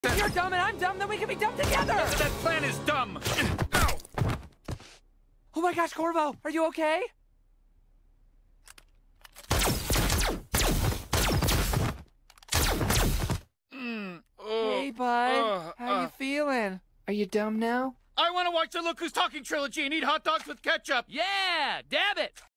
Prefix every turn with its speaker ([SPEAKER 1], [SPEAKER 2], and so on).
[SPEAKER 1] If you're dumb and I'm dumb, then we can be dumb together!
[SPEAKER 2] That plan is dumb! Ow!
[SPEAKER 1] Oh my gosh, Korvo, are you okay? Hey, bud. How you feeling? Are you dumb now?
[SPEAKER 2] I want to watch the Look Who's Talking trilogy and eat hot dogs with ketchup!
[SPEAKER 1] Yeah! Dab it!